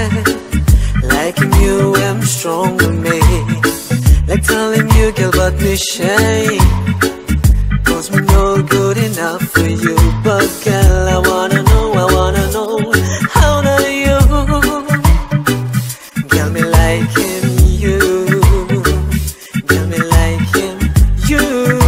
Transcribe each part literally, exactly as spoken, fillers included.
Liking you, I'm strong with me. Like telling you, girl, but me shame. Cause me no good enough for you. But girl, I wanna know, I wanna know, how do you? Girl, me liking you. Girl, me liking you.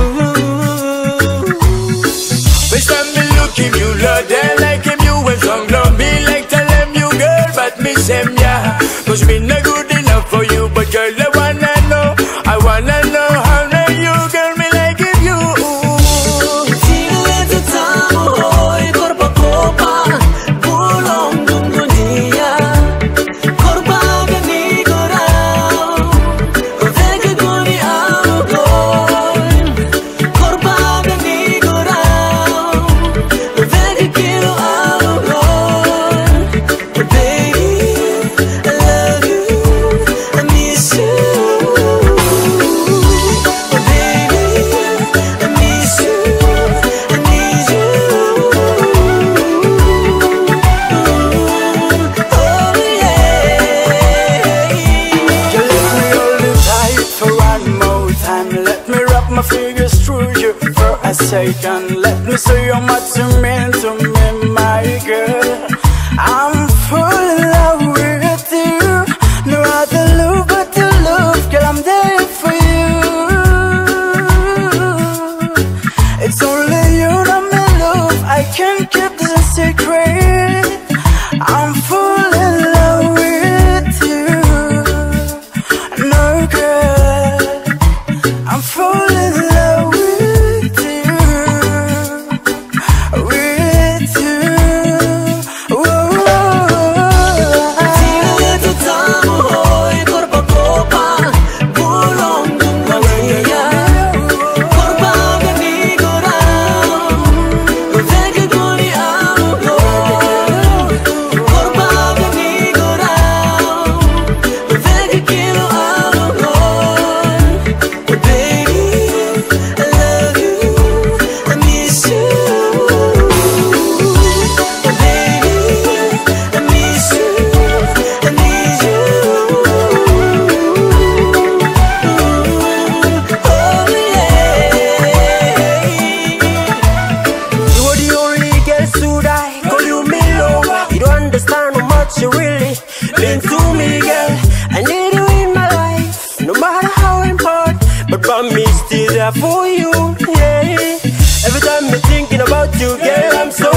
First time me look him, you love them like him. You went wrong, love me like tell them you girl, but me same yeah. Cause me not good enough for you, but girl, I wanna know, I wanna know how do you, girl, me liking you. Tingnan sa tao, hoy, korpa-kopa, bulong dunia. Korpa ganito raw, koveka guni aukon. Korpa ganito raw, koveka kilo aukon. But baby, I love you, I miss you. But baby, I miss you, I need you. Oh yeah. You let me hold you tight for one more time. Let me wrap my fingers through you for a second. Let me see how much you mean to me, my girl. I'm full in love with you. No other love but to love, girl, I'm there for you. It's only you that me love, I can't keep this a secret. I'm full in love with you. No girl, I'm full in love with you. With you. Tingnan sa tao, hoy, korpa-kopa, bulong dunia. Korpa ganito raw, koveka guni aukon. Korpa ganito raw, koveka kilo aukon. But baby, I love you, I miss you. But baby, I miss you, I need you. Oh yeah. You are the only girl so I call you me love. You don't understand how much you really mean to me, girl. I need you in my life, no matter how important. But for me, still there for you, yeah. Every time I'm thinking about you, girl, I'm so